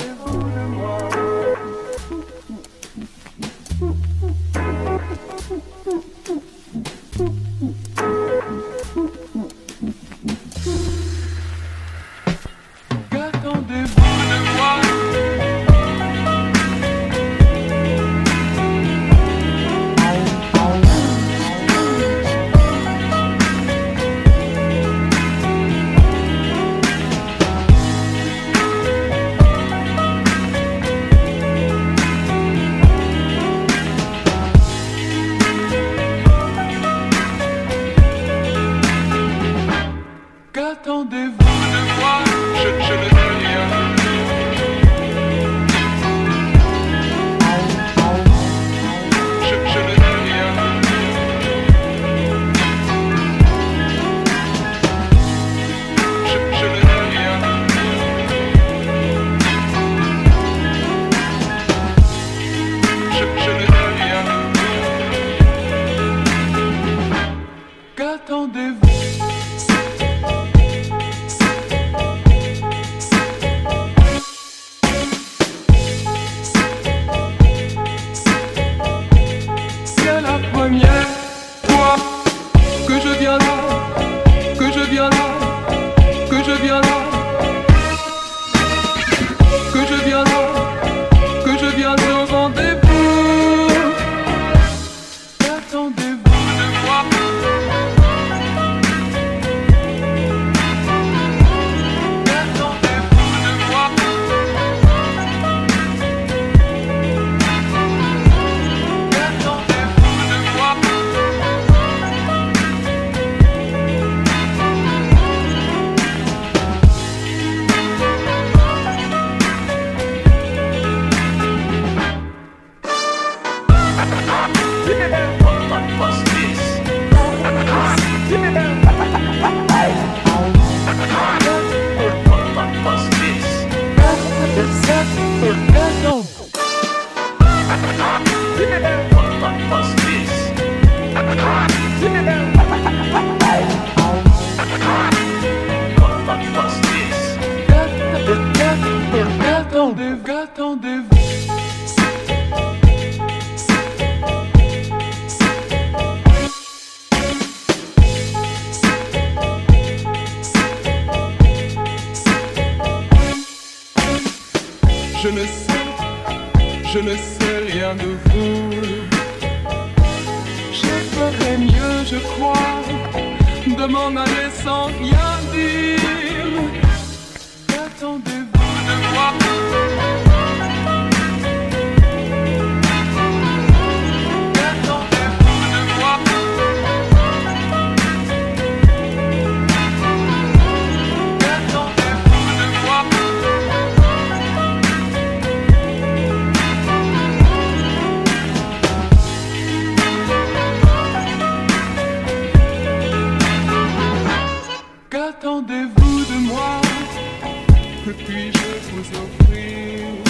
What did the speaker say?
Qu'attendez-vous de moi? Qu'attendez-vous de moi? Qu'attendez-vous de moi? Je ne sais rien. Je ne sais rien. Je ne sais rien. Je ne sais rien. Qu'attendez-vous? Première fois que je viens là, que je viens là, que je viens là, que je viens là, que je viens au rendez-vous. Qu'attendez-vous de moi? Qu'attendez-vous de moi? Qu'attendez-vous? Je ne sais rien de vous. Je ferais mieux, je crois, de m'en aller sans rien dire. Qu'attendez-vous de moi? Qu'attendez-vous de moi? Qu'attendez-vous de moi? Qu'attendez-vous de moi? Que puis-je vous offrir?